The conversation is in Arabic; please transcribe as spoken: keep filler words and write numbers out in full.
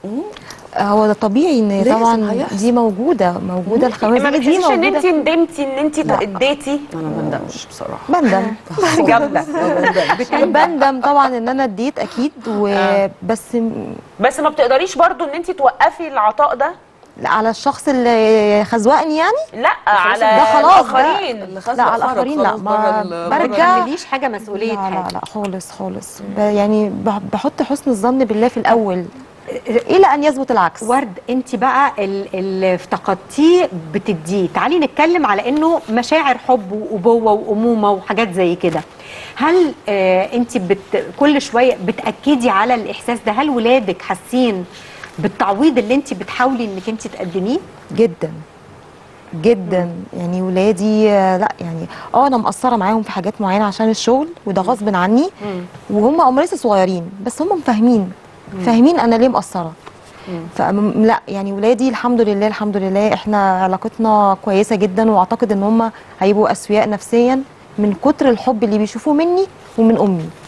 هو ده طبيعي ان طبعا دي موجوده موجوده الخوازيق ما دي بتحسيش ان موجوده. انت ندمتي ان انت اديتي؟ انا ما بندمش بصراحه. بندم جامده. بندم طبعا ان انا اديت اكيد وبس. بس ما بتقدريش برضو ان انت توقفي العطاء ده على الشخص اللي خزوقني يعني؟ لا على ده خلاص الاخرين. لا على الاخرين لا، ما برجع مليش حاجه مسؤوليه لا حاجه. لا لا خالص خالص. يعني بحط حسن الظن بالله في الاول الى ان يثبت العكس. ورد، انت بقى اللي افتقدتيه بتديه، تعالي نتكلم على انه مشاعر حب وابوه وامومه وحاجات زي كده. هل آه انت بت كل شويه بتاكدي على الاحساس ده؟ هل ولادك حاسين بالتعويض اللي انت بتحاولي انك انت تقدميه؟ جدا جدا. مم. يعني ولادي لا يعني اه انا مقصره معاهم في حاجات معينه عشان الشغل وده غصب عني. مم. وهم هم لسه صغيرين بس هم فاهمين فاهمين انا ليه مقصره. فلا يعني ولادي الحمد لله الحمد لله احنا علاقتنا كويسه جدا، واعتقد ان هم هيبقوا اسوياء نفسيا من كتر الحب اللي بيشوفوه مني ومن امي.